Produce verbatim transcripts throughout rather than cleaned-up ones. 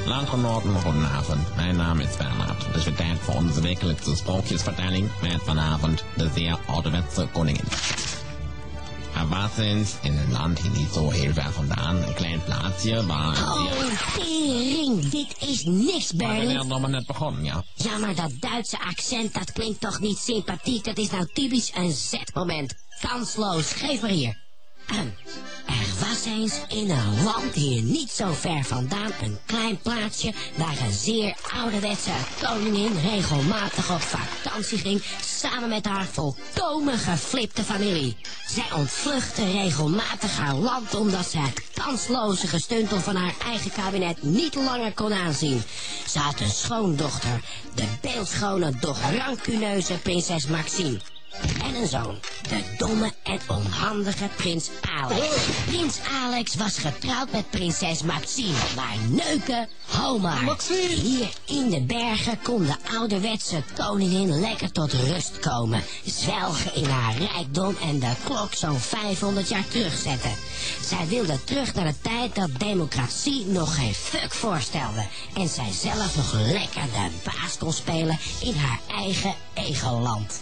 Landgenoten, goedenavond. Mijn naam is Bernhard. Het is weer tijd voor onze wekelijkse sprookjesvertelling met vanavond de zeer ouderwetse koningin. Er was eens in een land hier niet zo heel ver vandaan, een klein plaatsje waar... Oh, tering, dit is niks, Maar we Bernd. werden nog maar net begonnen, ja. Ja, maar dat Duitse accent, dat klinkt toch niet sympathiek? Dat is nou typisch een zetmoment. Kansloos, geef maar hier. Ahem. Er was eens in een land hier niet zo ver vandaan een klein plaatsje waar een zeer ouderwetse koningin regelmatig op vakantie ging samen met haar volkomen geflipte familie. Zij ontvluchtte regelmatig haar land omdat ze het kansloze gestuntel van haar eigen kabinet niet langer kon aanzien. Ze had een schoondochter, de beeldschone, doch rancuneuze prinses Maxime. En een zoon, de domme en onhandige prins Alex. Prins Alex was getrouwd met prinses Maxime, maar neuken, homaar. Maxime! Hier in de bergen kon de ouderwetse koningin lekker tot rust komen. Zwelgen in haar rijkdom en de klok zo'n vijfhonderd jaar terugzetten. Zij wilde terug naar de tijd dat democratie nog geen fuck voorstelde. En zij zelf nog lekker de baas kon spelen in haar eigen egelland.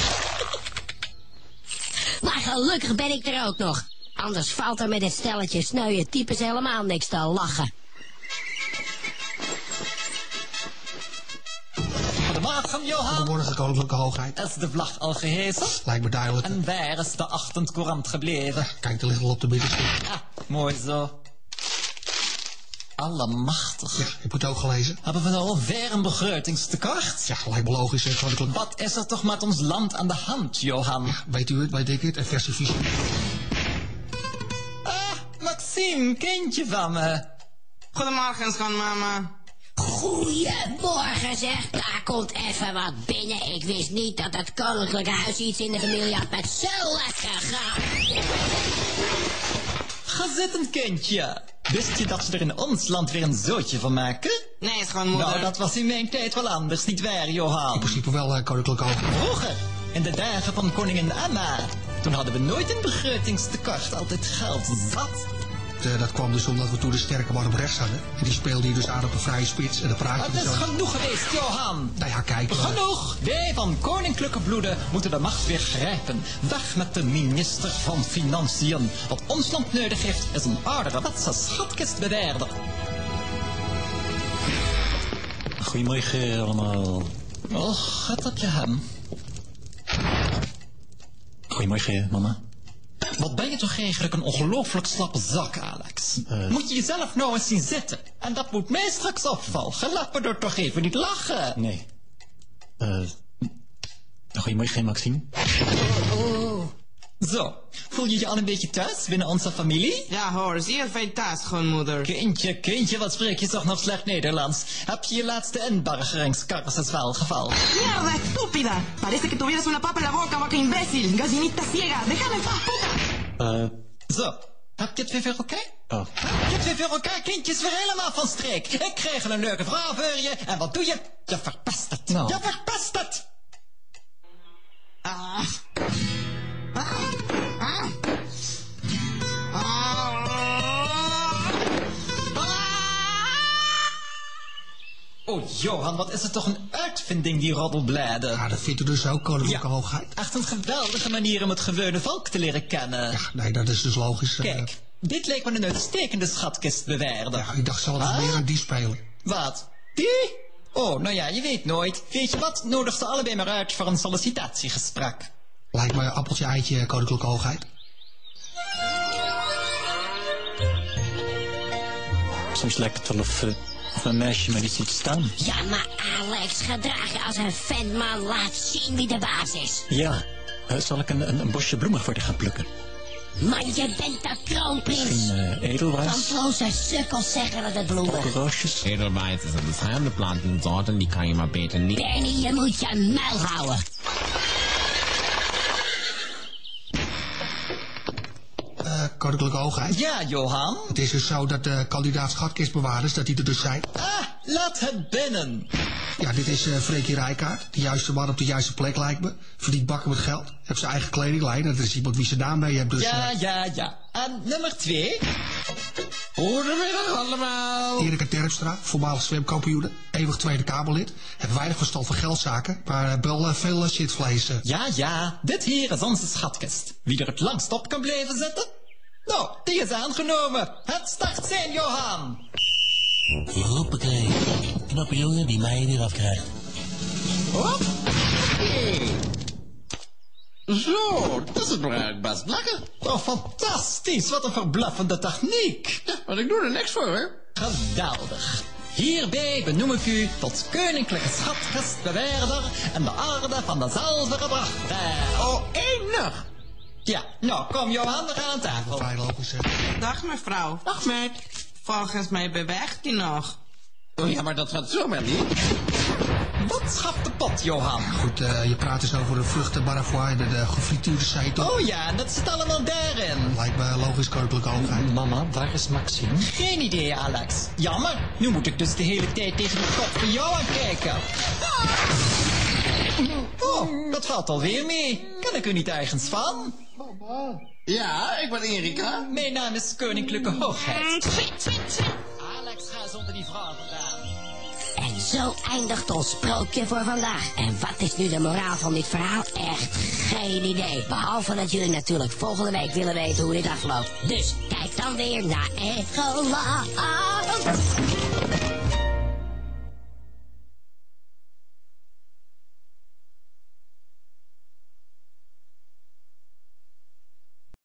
Maar gelukkig ben ik er ook nog. Anders valt er met dit stelletje sneuwe types helemaal niks te lachen. Goedemorgen, Johan. Goedemorgen, koninklijke hoogheid. Is de vlag al gehesen? Lijkt me duidelijk. En waar is de ochtendcourant gebleven? Kijk, er ligt al op de middenstuk. Ah, mooi zo. Allemachtig. Ja, ik moet het ook gelezen. Hebben we nou alweer een begrotingstekort? Ja, lijkt me logisch, hè, koninklijk. Wat is er toch met ons land aan de hand, Johan? Weet u het, weet ik het? Een verse visie. Ah, Maxime, kindje van me. Goedemorgen, schoonmama. Goedemorgen zeg, daar komt even wat binnen. Ik wist niet dat het koninklijke huis iets in de familie had met zo lekker gaan. Ga zitten, kindje. Wist je dat ze er in ons land weer een zootje van maken? Nee, schoonmoeder. Nou, dat was in mijn tijd wel anders, niet waar, Johan? In principe wel, uh, koninklijke hoogheid. Vroeger, in de dagen van koningin Anna. Toen hadden we nooit een begrotingstekort, altijd geld zat. Uh, dat kwam dus omdat we toen de sterke man op rechts hadden. En die speelde hier dus aan op een vrije spits. En dan praat je Het dus is zo. genoeg geweest, Johan. Nou ja, kijk. Uh, Genoeg! Wij van koninklijke bloeden moeten de macht weer grijpen. Weg met de minister van Financiën. Wat ons land nodig heeft, is een ouderwetse schatkistbewaarder. Goedemorgen allemaal. Oh, gaat op je hem. Goedemorgen, mama. Wat ben je toch eigenlijk een ongelooflijk slappe zak, Alex. Uh. Moet je jezelf nou eens zien zitten. En dat moet mij straks opvallen. Laat me er toch even niet lachen. Nee. Eh... Goedemorgen, Maxime. Zo, voel je je al een beetje thuis binnen onze familie? Ja hoor, zeer fijn thuis, schoonmoeder. Kindje, kindje, wat spreek je toch nog slecht Nederlands? Heb je je laatste inburgeringscursus wel gevallen? ¡Mierda, estúpida! Parece que tuvieras una papa en la boca, vaca imbécil. Gallinita ciega. Déjame en paz, puta. Eh... Zo, heb je het weer voor elkaar? Oh. Heb je het weer voor elkaar? Kindje is weer helemaal van streek. Ik krijg een leuke vrouw voor je. En wat doe je? Je verpest het. Nou. Je verpest het. Ah. Ah. Ah. Oh, Johan, wat is het toch een uitvinding, die roddelbladen. ja, dat vindt u dus ook, koninklijke Ja. hoogheid. Echt een geweldige manier om het gewone volk te leren kennen. Ja, nee, dat is dus logisch. Uh, Kijk, dit lijkt me een uitstekende schatkistbewaarder. ja, ik dacht, zal het Ah? meer aan die spelen. Wat? Die? Oh, nou ja, je weet nooit. Weet je wat? Nodig ze allebei maar uit voor een sollicitatiegesprek. Lijkt me appeltje eitje, koninklijke hoogheid. Soms lijkt het wel of, uh, of mijn meisje me niet ziet staan. Ja, maar Alex, gedraag je als een vent, man. Laat zien wie de baas is. Ja. Uh, zal ik een, een, een bosje bloemen voor je gaan plukken? Man, je bent de kroonprins. Misschien uh, edelweiss? Kansloze sukkels zeggen dat het bloemen. Roosjes? Edelweiss is een beschermde plantensoorten, die kan je maar beter niet... Bernie, je moet je muil houden. Uh, koninklijke hoogheid. Ja, Johan? Het is dus zo dat de kandidaat schatkistbewaarders, dat die er dus zijn. Ah, laat het binnen. Ja, dit is uh, Freekie Rijkaard. De juiste man op de juiste plek, lijkt me. Verdient bakken met geld. Heeft zijn eigen kledinglijn. Dat is iemand wie zijn naam mee hebt. Dus, Ja, uh, ja, ja. En nummer twee? Goedemiddag allemaal. Erika Terpstra, voormalig zwemkampioen, eeuwig Tweede Kamerlid. Heeft weinig verstand van geldzaken, maar wel uh, veel uh, shitvlees. Uh. Ja, ja, dit hier is onze schatkist. Wie er het langst op kan blijven zitten? Nou, die is aangenomen. Het start zijn, Johan. Hoppakee. Knappe jongen die mij weer afkrijgt. Hoppakee. Zo, dat is het nog eigenlijk best lekker. Oh, fantastisch. Wat een verbluffende techniek. Ja, maar ik doe er niks voor, hè. Geweldig. Hierbij benoem ik u tot koninklijke schatkistbewaarder en de orde van de zilveren brachter. Oh, enig. Ja, nou, kom Johan, we gaan aan tafel. Vrijlopen zeg. Dag mevrouw. Dag, meid. Volgens mij beweegt hij nog. Oh ja, maar dat gaat zomaar niet. Wat schaft de pot, Johan? Goed, uh, je praat dus over de vruchten Barafoy en de, de gefrituurde zetel. Oh ja, en dat zit allemaal daarin. Lijkt me logisch koninklijke hoogheid. Mama, waar is Maxime? Geen idee, Alex. Jammer, nu moet ik dus de hele tijd tegen de kop van jou aankijken. Oh, dat valt alweer mee. Kan ik u niet ergens van? Ja, ik ben Erika. Mijn naam is Koninklijke Hoogheid. Alex, ga eens onder die vrouw vandaan. En zo eindigt ons sprookje voor vandaag. En wat is nu de moraal van dit verhaal? Echt geen idee. Behalve dat jullie natuurlijk volgende week willen weten hoe dit afloopt. Dus kijk dan weer naar Echo Live.